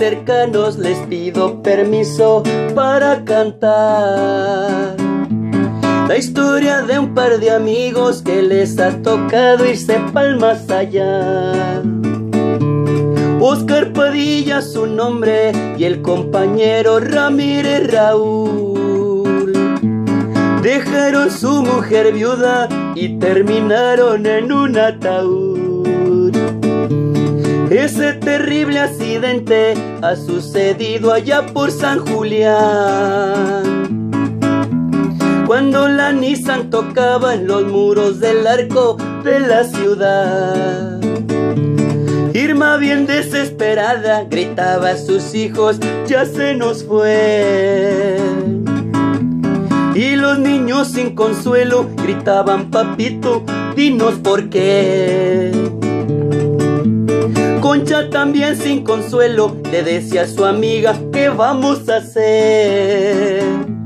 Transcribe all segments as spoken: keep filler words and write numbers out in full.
cercanos les pido permiso para cantar la historia de un par de amigos que les ha tocado irse pa'l más allá. Oscar Padilla su nombre y el compañero Ramírez Raúl dejaron su mujer viuda y terminaron en un ataúd. Ese terrible accidente ha sucedido allá por San Julián, cuando la Nissan tocaba en los muros del arco de la ciudad. Irma, bien desesperada, gritaba a sus hijos: ya se nos fue. Y los niños sin consuelo gritaban: papito, dinos por qué. Concha, también sin consuelo, le decía a su amiga: ¿qué vamos a hacer?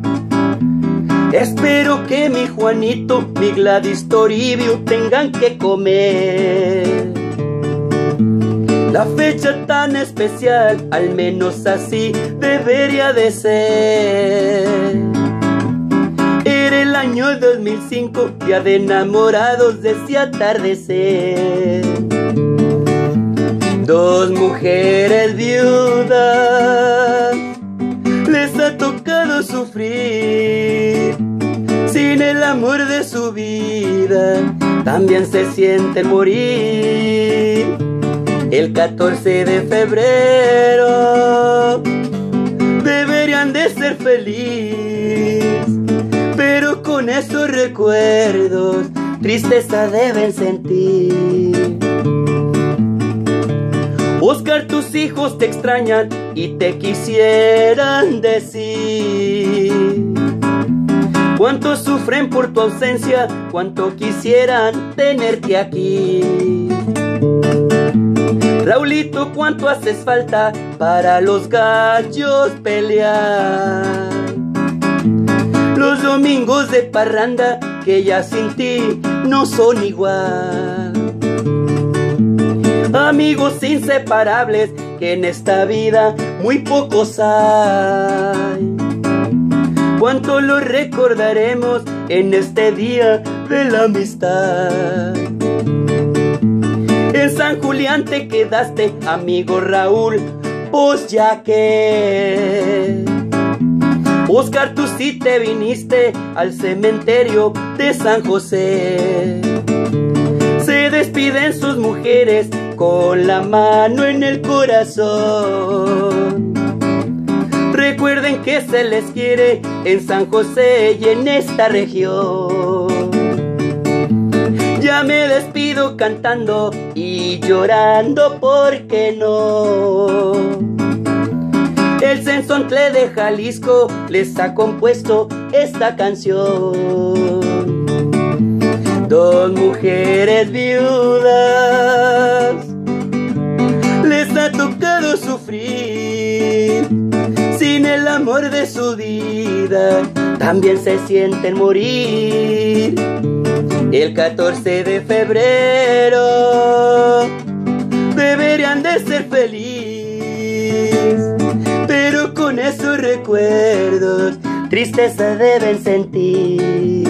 Espero que mi Juanito, mi Gladys Toribio tengan que comer. La fecha tan especial, al menos así debería de ser. Era el año dos mil cinco, día de enamorados de ese atardecer. Dos mujeres viudas les ha tocado sufrir sin el amor de su vida, también se sienten morir. El catorce de febrero deberían de ser felices, pero con esos recuerdos tristeza deben sentir. Oscar, tus hijos te extrañan y te quisieran decir cuánto sufren por tu ausencia, cuánto quisieran tenerte aquí. Raulito, cuánto haces falta para los gallos pelear. Los domingos de parranda que ya sin ti no son igual. Amigos inseparables que en esta vida muy pocos hay. Cuánto lo recordaremos en este día de la amistad. En San Julián te quedaste, amigo Raúl, pues ya que Oscar, tú sí te viniste al cementerio de San José. Se despiden sus mujeres con la mano en el corazón. Recuerden que se les quiere en San José y en esta región. Ya me despido cantando y llorando, porque no. El Sensontle de Jalisco les ha compuesto esta canción. Dos mujeres viudas les ha tocado sufrir sin el amor de su vida, también se sienten morir. El catorce de febrero deberían de ser felices, pero con esos recuerdos tristeza deben sentir.